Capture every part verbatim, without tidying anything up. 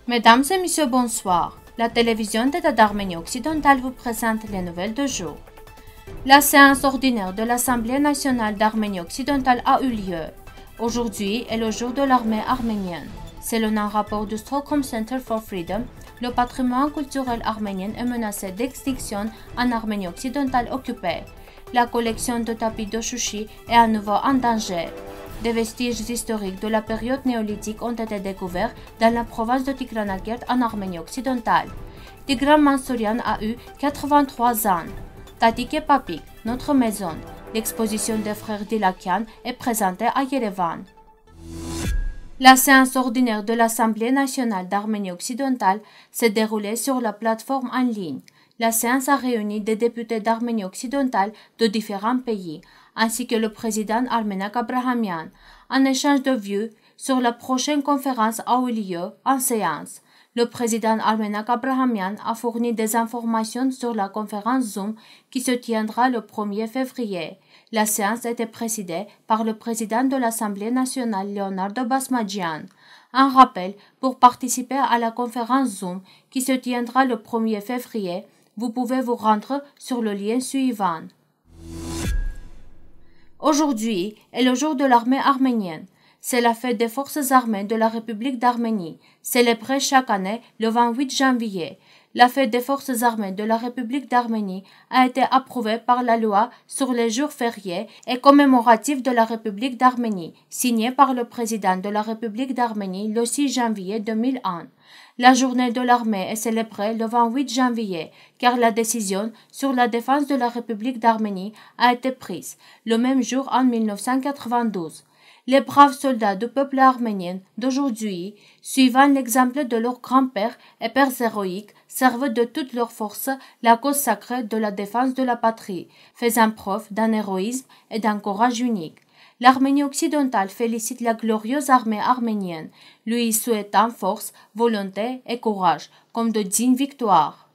Mesdames et messieurs, bonsoir. La télévision d'État d'Arménie occidentale vous présente les nouvelles du jour. La séance ordinaire de l'Assemblée nationale d'Arménie occidentale a eu lieu. Aujourd'hui est le jour de l'armée arménienne. Selon un rapport du Stockholm Center for Freedom, le patrimoine culturel arménien est menacé d'extinction en Arménie occidentale occupée. La collection de tapis de Chouchi est à nouveau en danger. Des vestiges historiques de la période néolithique ont été découverts dans la province de Tigranakert en Arménie occidentale. Tigran Mansourian a eu quatre-vingt-trois ans. Tatik et Papik, notre maison. L'exposition des frères Dilakian est présentée à Yerevan. La séance ordinaire de l'Assemblée nationale d'Arménie occidentale s'est déroulée sur la plateforme en ligne. La séance a réuni des députés d'Arménie occidentale de différents pays, ainsi que le président Armenak Abrahamian. En échange de vues sur la prochaine conférence a eu lieu en séance. Le président Armenak Abrahamian a fourni des informations sur la conférence Zoom qui se tiendra le premier février. La séance était présidée par le président de l'Assemblée nationale Leonardo Basmadjian. Un rappel, pour participer à la conférence Zoom qui se tiendra le premier février, vous pouvez vous rendre sur le lien suivant. Aujourd'hui est le jour de l'armée arménienne. C'est la fête des forces armées de la République d'Arménie, célébrée chaque année le vingt-huit janvier. La fête des forces armées de la République d'Arménie a été approuvée par la loi sur les jours fériés et commémoratifs de la République d'Arménie, signée par le président de la République d'Arménie le six janvier deux mille un. La journée de l'armée est célébrée le vingt-huit janvier, car la décision sur la défense de la République d'Arménie a été prise le même jour en mille neuf cent quatre-vingt-douze. Les braves soldats du peuple arménien d'aujourd'hui, suivant l'exemple de leurs grands-pères et pères héroïques, servent de toutes leurs forces la cause sacrée de la défense de la patrie, faisant preuve d'un héroïsme et d'un courage unique. L'Arménie occidentale félicite la glorieuse armée arménienne, lui souhaitant force, volonté et courage, comme de dignes victoires.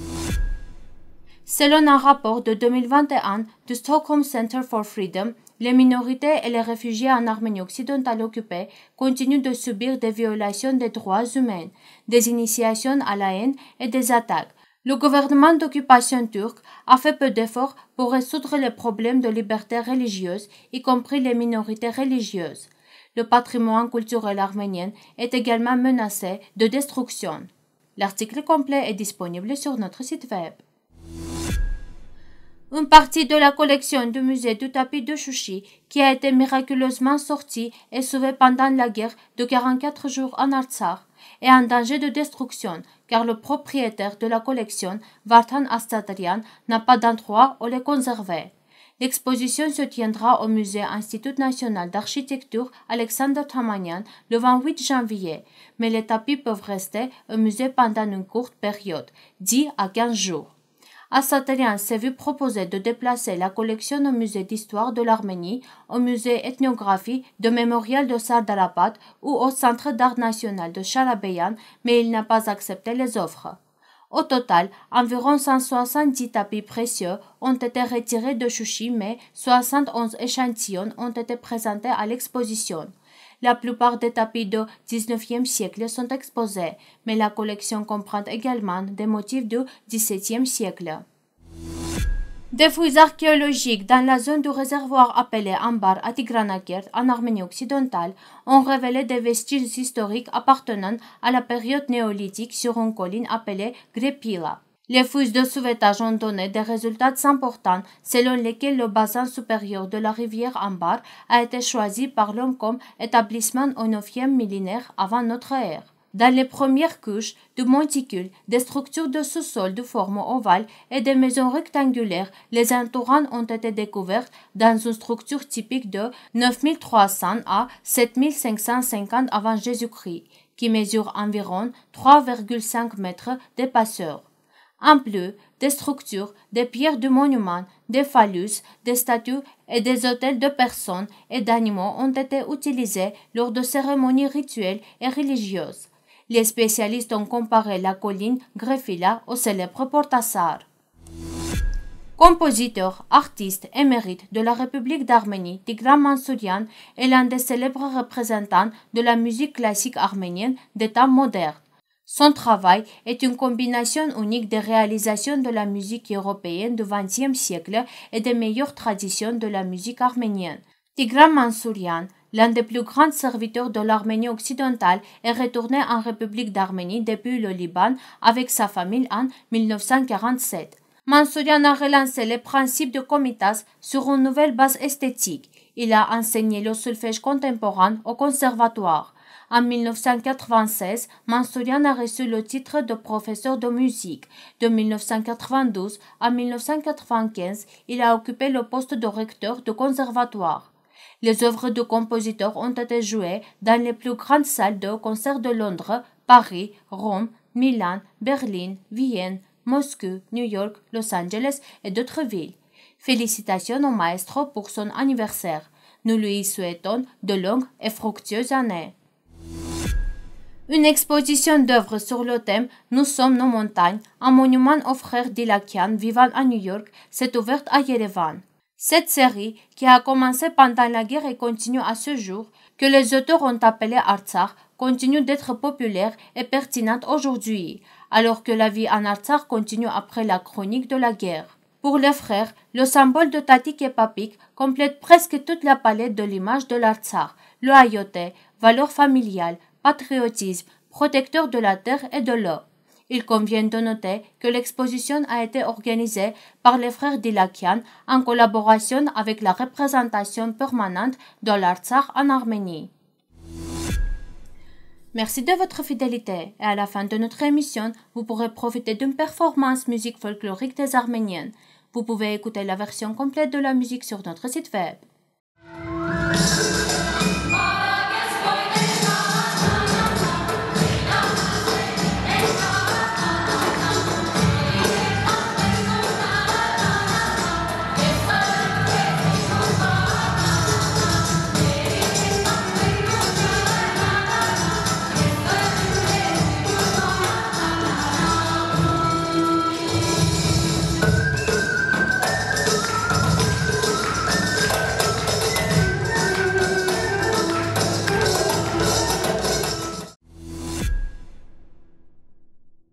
Selon un rapport de deux mille vingt et un du Stockholm Center for Freedom, les minorités et les réfugiés en Arménie occidentale occupée continuent de subir des violations des droits humains, des initiations à la haine et des attaques. Le gouvernement d'occupation turque a fait peu d'efforts pour résoudre les problèmes de liberté religieuse, y compris les minorités religieuses. Le patrimoine culturel arménien est également menacé de destruction. L'article complet est disponible sur notre site web. Une partie de la collection du musée du tapis de Chouchi, qui a été miraculeusement sortie et sauvée pendant la guerre de quarante-quatre jours en Artsakh, est en danger de destruction, car le propriétaire de la collection, Vartan Astatarian, n'a pas d'endroit où les conserver. L'exposition se tiendra au musée Institut national d'architecture Alexander Tamanian le vingt-huit janvier, mais les tapis peuvent rester au musée pendant une courte période, dix à quinze jours. Astatarian s'est vu proposer de déplacer la collection au musée d'histoire de l'Arménie, au musée ethnographie de Mémorial de Sardarabad ou au centre d'art national de Charabeyan, mais il n'a pas accepté les offres. Au total, environ cent soixante-dix tapis précieux ont été retirés de Chouchi, mais soixante et onze échantillons ont été présentés à l'exposition. La plupart des tapis du dix-neuvième siècle sont exposés, mais la collection comprend également des motifs du dix-septième siècle. Des fouilles archéologiques dans la zone du réservoir appelé Ambar à Tigranakert, en Arménie occidentale, ont révélé des vestiges historiques appartenant à la période néolithique sur une colline appelée Grepila. Les fouilles de sauvetage ont donné des résultats importants selon lesquels le bassin supérieur de la rivière Ambar a été choisi par l'homme comme établissement au neuvième millénaire avant notre ère. Dans les premières couches du monticule, des structures de sous-sol de forme ovale et des maisons rectangulaires les entourant ont été découvertes dans une structure typique de neuf mille trois cents à sept mille cinq cent cinquante avant Jésus-Christ, qui mesure environ trois virgule cinq mètres d'épaisseur. En plus, des structures, des pierres du monument, des phallus, des statues et des autels de personnes et d'animaux ont été utilisés lors de cérémonies rituelles et religieuses. Les spécialistes ont comparé la colline Grefila au célèbre Portassar. Compositeur, artiste émérite de la République d'Arménie, Tigran Mansourian est l'un des célèbres représentants de la musique classique arménienne des temps modernes. Son travail est une combinaison unique des réalisations de la musique européenne du vingtième siècle et des meilleures traditions de la musique arménienne. Tigran Mansourian, l'un des plus grands serviteurs de l'Arménie occidentale, est retourné en République d'Arménie depuis le Liban avec sa famille en mille neuf cent quarante-sept. Mansourian a relancé les principes de Komitas sur une nouvelle base esthétique. Il a enseigné le solfège contemporain au conservatoire. En mille neuf cent quatre-vingt-seize, Mansourian a reçu le titre de professeur de musique. De mille neuf cent quatre-vingt-douze à mille neuf cent quatre-vingt-quinze, il a occupé le poste de recteur du conservatoire. Les œuvres du compositeur ont été jouées dans les plus grandes salles de concert de Londres, Paris, Rome, Milan, Berlin, Vienne, Moscou, New York, Los Angeles et d'autres villes. Félicitations au maestro pour son anniversaire. Nous lui souhaitons de longues et fructueuses années. Une exposition d'œuvres sur le thème « Nous sommes nos montagnes », un monument aux frères Dilakian vivant à New York, s'est ouverte à Yerevan. Cette série, qui a commencé pendant la guerre et continue à ce jour, que les auteurs ont appelée Artsakh, continue d'être populaire et pertinente aujourd'hui, alors que la vie en Artsakh continue après la chronique de la guerre. Pour les frères, le symbole de Tatik et Papik complète presque toute la palette de l'image de l'Artsakh, loyauté, valeurs familiales, patriotisme, protecteur de la terre et de l'eau. Il convient de noter que l'exposition a été organisée par les frères Dilakian en collaboration avec la représentation permanente de l'Artsakh en Arménie. Merci de votre fidélité et à la fin de notre émission, vous pourrez profiter d'une performance musique folklorique des Arméniennes. Vous pouvez écouter la version complète de la musique sur notre site web.